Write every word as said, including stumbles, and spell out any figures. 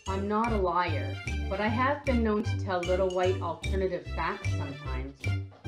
I'm not a liar, but I have been known to tell little white alternative facts sometimes.